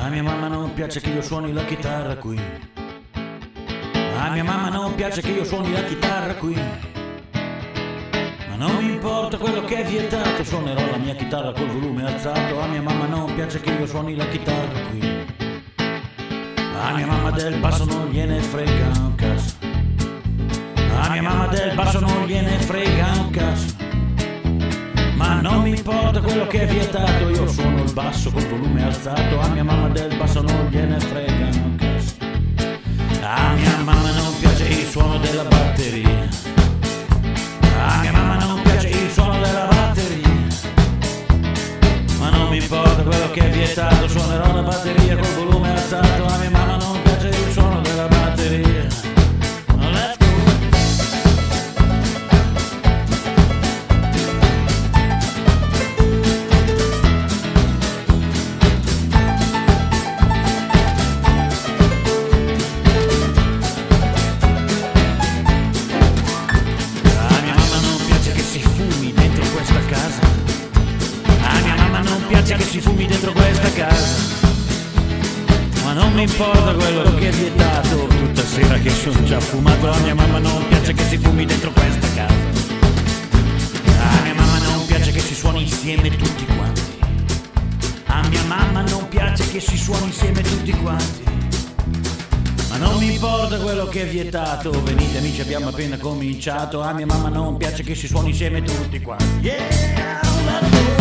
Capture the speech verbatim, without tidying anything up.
A mia mamma non piace che io suoni la chitarra qui. A mia mamma non piace che io suoni la chitarra qui. Ma non mi importa quello che è vietato, suonerò la mia chitarra col volume alzato. A mia mamma non piace che io suoni la chitarra qui. A mia mamma del basso non gliene frega un cazzo. A mia mamma del basso non gliene frega un cazzo. Ma non mi importa quello che è vietato, io suono il basso col volume alzato. A mia mamma del basso non gliene frega un cazzo. A mia mamma non piace il suono della batteria. A mia mamma non piace il suono della batteria. Ma non mi importa quello che è vietato, suonerò la batteria col volume alzato. A mia mamma non piace il suono della batteria. Let's go. Che si fumi dentro questa casa, ma non mi importa quello che è vietato, tutta sera che sono già fumato. A mia mamma non piace che si fumi dentro questa casa. A mia mamma non piace che si suoni insieme tutti quanti. A mia mamma non piace che si suoni insieme tutti quanti. Ma non mi importa quello che è vietato, venite amici, abbiamo appena cominciato. A mia mamma non piace che si suoni insieme tutti quanti. Yeah, let's go.